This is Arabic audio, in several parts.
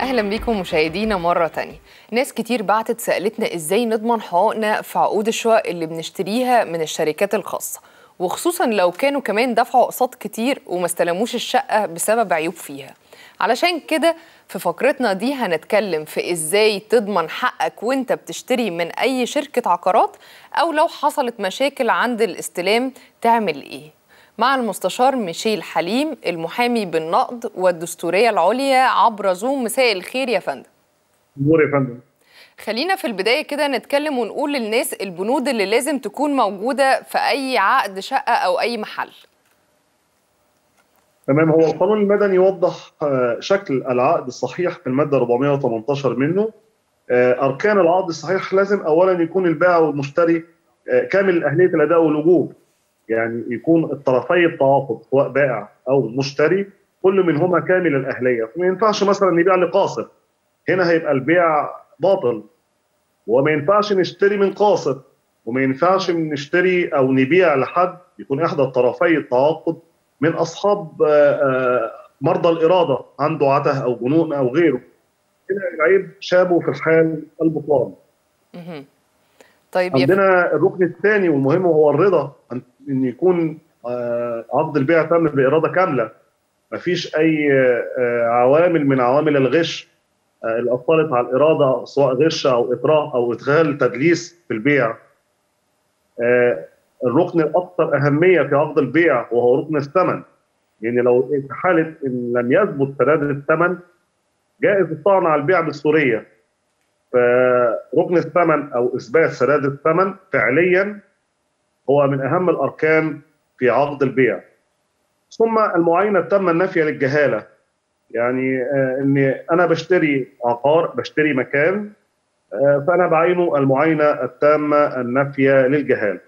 أهلا بيكم مشاهدينا مرة تانية. ناس كتير بعتت سألتنا إزاي نضمن حقوقنا في عقود الشقق اللي بنشتريها من الشركات الخاصة، وخصوصا لو كانوا كمان دفعوا أقساط كتير وما استلموش الشقة بسبب عيوب فيها. علشان كده في فقرتنا دي هنتكلم في إزاي تضمن حقك وإنت بتشتري من أي شركة عقارات، أو لو حصلت مشاكل عند الاستلام تعمل إيه، مع المستشار ميشيل حليم المحامي بالنقد والدستورية العليا عبر زوم. مساء الخير يا فندم. نور يا فندم. خلينا في البداية كده نتكلم ونقول للناس البنود اللي لازم تكون موجودة في أي عقد شقة أو أي محل. تمام، هو القانون المدني يوضح شكل العقد الصحيح في المادة 418 منه. أركان العقد الصحيح لازم أولا يكون البائع والمشتري كامل أهلية الأداء والوجوب، يعني يكون الطرفي التعاقد سواء بائع أو مشتري كل منهما كامل الأهلية. فما ينفعش مثلا يبيع لقاصر، هنا هيبقى البيع باطل، وما ينفعش نشتري من قاصر، وما ينفعش نشتري أو نبيع لحد يكون إحدى طرفي التعاقد من أصحاب مرضى الإرادة، عنده عته أو جنون أو غيره. هنا العيب شابه في الحال البطلان. طيب عندنا الركن الثاني والمهم هو الرضا، أن يكون عقد البيع تم بإرادة كاملة، ما فيش أي عوامل من عوامل الغش اللي أثرت على الإرادة، سواء غش أو إكراه أو إدخال تدليس في البيع. الركن الأكثر أهمية في عقد البيع وهو ركن الثمن، يعني لو في حالة إن لم يثبت سداد الثمن جائز الطعن على البيع بالسورية. فركن الثمن أو إثبات سداد الثمن فعليا هو من أهم الأركان في عقد البيع. ثم المعاينة التامة النافية للجهالة، يعني إن أنا بشتري عقار، بشتري مكان، فأنا بعينه المعاينة التامة النافية للجهالة.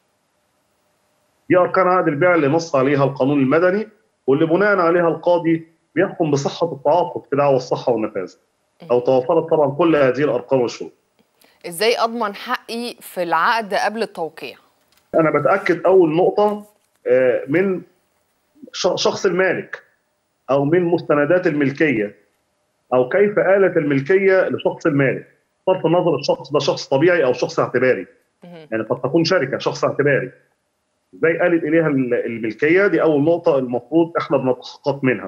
دي أركان عقد البيع اللي نص عليها القانون المدني، واللي بناء عليها القاضي بيحكم بصحة التعاقد في دعوى الصحة والنفاذ، أو توفرت طبعا كل هذه الأرقام والشروط. إزاي أضمن حقي في العقد قبل التوقيع؟ أنا بتأكد أول نقطة من شخص المالك، أو من مستندات الملكية، أو كيف آلت الملكية لشخص المالك، بصرف النظر الشخص ده شخص طبيعي أو شخص اعتباري. يعني قد تكون شركة شخص اعتباري، ازاي آلت إليها الملكية؟ دي أول نقطة المفروض إحنا بنتحقق منها.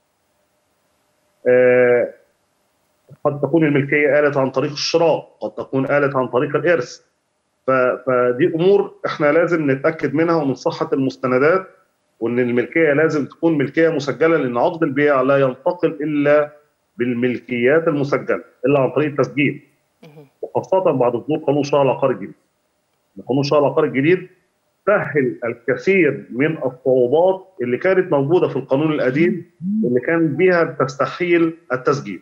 قد تكون الملكية آلت عن طريق الشراء، قد تكون آلت عن طريق الإرث. فدي أمور إحنا لازم نتأكد منها ومن صحة المستندات، وإن الملكية لازم تكون ملكية مسجلة، لأن عقد البيع لا ينتقل إلا بالملكيات المسجلة إلا عن طريق التسجيل، وخاصة بعد صدور قانون شرع العقار الجديد. قانون شرع العقار الجديد سهل الكثير من الصعوبات اللي كانت موجودة في القانون القديم اللي كان بيها تستحيل التسجيل.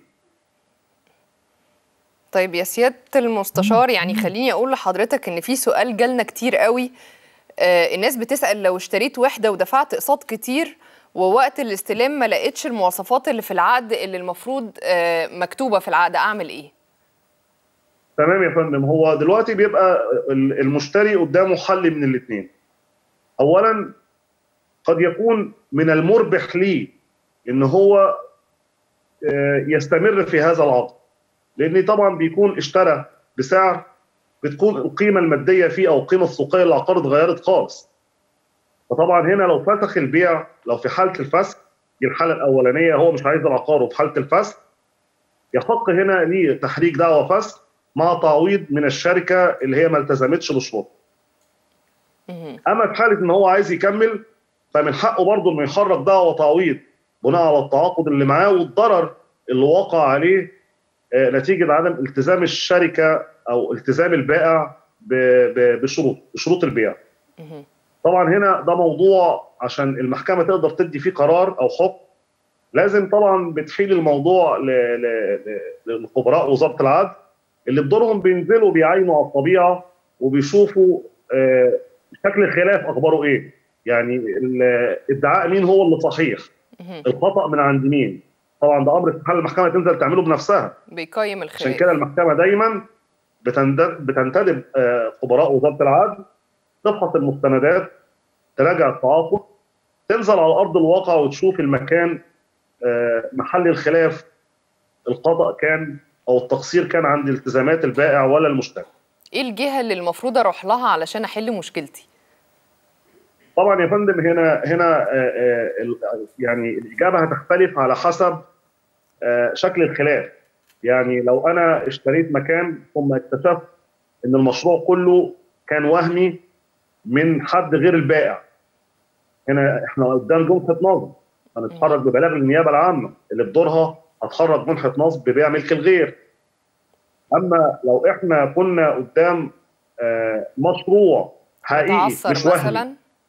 طيب يا سيادة المستشار، يعني خليني أقول لحضرتك إن في سؤال جالنا كتير قوي. الناس بتسأل لو اشتريت وحدة ودفعت اقساط كتير ووقت الاستلام ما لقيتش المواصفات اللي في العقد اللي المفروض مكتوبة في العقد، أعمل إيه؟ تمام يا فندم، هو دلوقتي بيبقى المشتري قدامه حل من الاثنين. أولا قد يكون من المربح ليه إن هو يستمر في هذا العقد، لأن طبعا بيكون اشترى بسعر بتكون القيمة المادية فيه أو القيمة السوقية للعقار اتغيرت خالص. فطبعا هنا لو فسخ البيع، لو في حالة الفسخ، دي الحالة الأولانية، هو مش عايز العقار وفي حالة الفسخ، يحق هنا ليه تحريك دعوى فسخ مع تعويض من الشركة اللي هي ما التزمتش بالشروط. أما في حالة إن هو عايز يكمل، فمن حقه برضه إنه يخرج دعوى تعويض بناء على التعاقد اللي معاه والضرر اللي وقع عليه نتيجة عدم التزام الشركة أو التزام البائع بشروط البيع. طبعا هنا ده موضوع عشان المحكمة تقدر تدي فيه قرار أو حكم، لازم طبعا بتحيل الموضوع لخبراء وزارة العدل، اللي بدورهم بينزلوا بيعاينوا على الطبيعة وبيشوفوا شكل الخلاف أخباره إيه، يعني ادعاء مين هو اللي صحيح، الخطأ من عند مين. طبعا ده امر استحاله المحكمه تنزل تعمله بنفسها، بيقيم الخلاف. عشان كده المحكمه دايما بتنتدب خبراء وزاره العدل، تفحص المستندات، تراجع التعاقد، تنزل على ارض الواقع وتشوف المكان محل الخلاف القضاء كان او التقصير كان عند التزامات البائع ولا المشتري. ايه الجهه اللي المفروض اروح لها علشان احل مشكلتي؟ طبعا يا فندم هنا يعني الاجابه هتختلف على حسب شكل الخلاف. يعني لو انا اشتريت مكان ثم اكتشفت ان المشروع كله كان وهمي من حد غير البائع، هنا احنا قدام جمحة نصب، هنتحرك ببلاغ للنيابه العامه اللي بدورها هتخرج جمحة نصب ببيع ملك الغير. اما لو احنا كنا قدام مشروع حقيقي مش وهمي مثلا،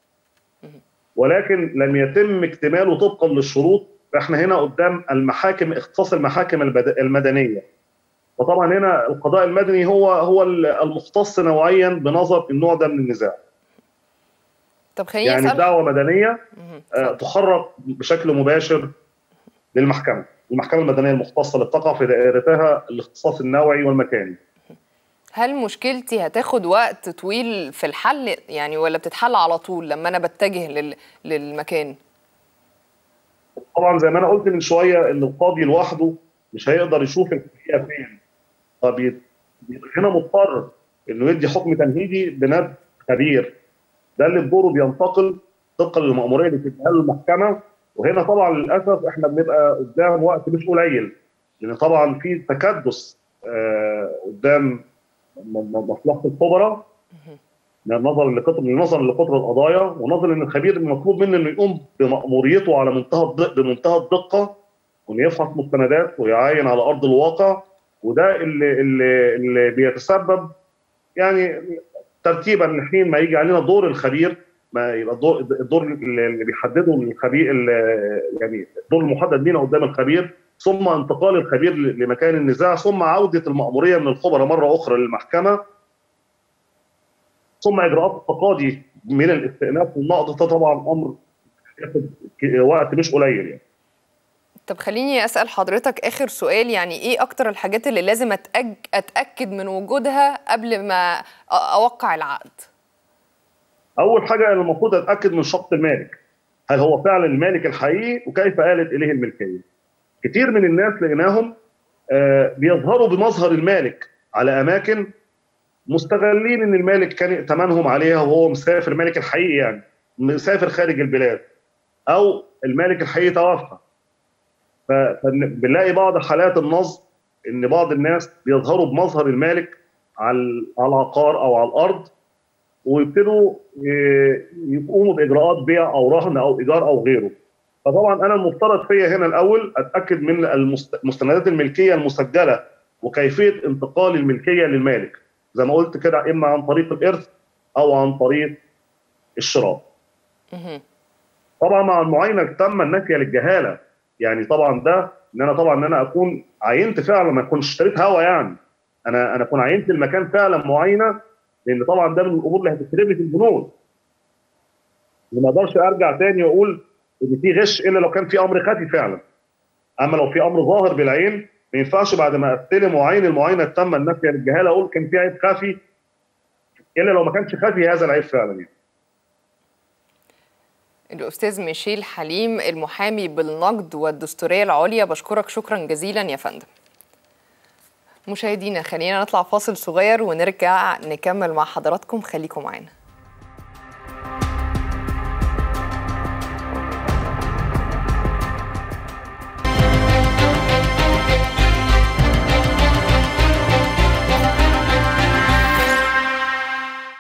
ولكن لم يتم اكتماله طبقا للشروط، فاحنا هنا قدام المحاكم، اختصاص المحاكم المدنيه. وطبعا هنا القضاء المدني هو المختص نوعيا بنظر النوع ده من النزاع. طب خليني يعني الدعوه مدنيه تخرج بشكل مباشر للمحكمه، المحكمه المدنيه المختصه اللي بتقع في دائرتها الاختصاص النوعي والمكاني. هل مشكلتي هتاخد وقت طويل في الحل يعني، ولا بتتحل على طول لما انا بتجه للمكان؟ طبعا زي ما انا قلت من شويه ان القاضي لوحده مش هيقدر يشوف الحقيقه فين، فبيبقى هنا مضطر انه يدي حكم تمهيدي بنبذ خبير، ده اللي بدوره بينتقل طبقا للمأموريه اللي بتديها له المحكمه. وهنا طبعا للاسف احنا بنبقى قدام وقت مش قليل، لان طبعا في تكدس قدام مصلحه الخبراء من نظرا لقطر القضايا، ونظرا ان الخبير المطلوب منه انه يقوم بمأموريته على بمنتهى الدقه، وانه يفحص مستندات ويعاين على ارض الواقع. وده اللي بيتسبب يعني ترتيبا لحين ما يجي علينا دور الخبير، ما يبقى الدور اللي بيحدده الخبير، يعني الدور المحدد لينا قدام الخبير، ثم انتقال الخبير لمكان النزاع، ثم عوده المأموريه من الخبراء مره اخرى للمحكمه، ثم اجراءات التقاضي من الاستئناف والنقض. ده طبعا امر ياخد وقت مش قليل يعني. طب خليني اسال حضرتك اخر سؤال، يعني ايه اكتر الحاجات اللي لازم اتاكد من وجودها قبل ما اوقع العقد؟ اول حاجه المفروض اتاكد من شخص المالك، هل هو فعلا المالك الحقيقي وكيف آلت اليه الملكيه. كتير من الناس لقيناهم بيظهروا بمظهر المالك على اماكن، مستغلين ان المالك كان ائتمنهم عليها وهو مسافر، مالك الحقيقي يعني مسافر خارج البلاد، او المالك الحقيقي توفى. فبنلاقي بعض حالات النصب ان بعض الناس بيظهروا بمظهر المالك على العقار او على الارض، ويبتدوا يقوموا باجراءات بيع او رهن او ايجار او غيره. فطبعا انا المفترض فيا هنا الاول اتاكد من المستندات الملكيه المسجله وكيفيه انتقال الملكيه للمالك، زي ما قلت كده، اما عن طريق الارث او عن طريق الشراء. طبعا مع المعاينه التامه النافيه للجهاله، يعني طبعا ده ان انا اكون عينت فعلا، ما اكونش اشتريت هوا، يعني انا اكون عينت المكان فعلا معاينه، لان طبعا ده من الامور اللي هتتكتب لي في البنود. ما اقدرش ارجع تاني واقول ان في غش الا لو كان في امر خفي فعلا. اما لو في امر ظاهر بالعين، ما ينفعش بعد ما استلم وعين المعاينه التامه النافيه للجهاله اقول كان في عيب خفي، الا لو ما كانش خفي هذا العيب فعلا يعني. الأستاذ ميشيل حليم، المحامي بالنقد والدستورية العليا، بشكرك شكرا جزيلا يا فندم. مشاهدينا خلينا نطلع فاصل صغير ونرجع نكمل مع حضراتكم، خليكم معانا.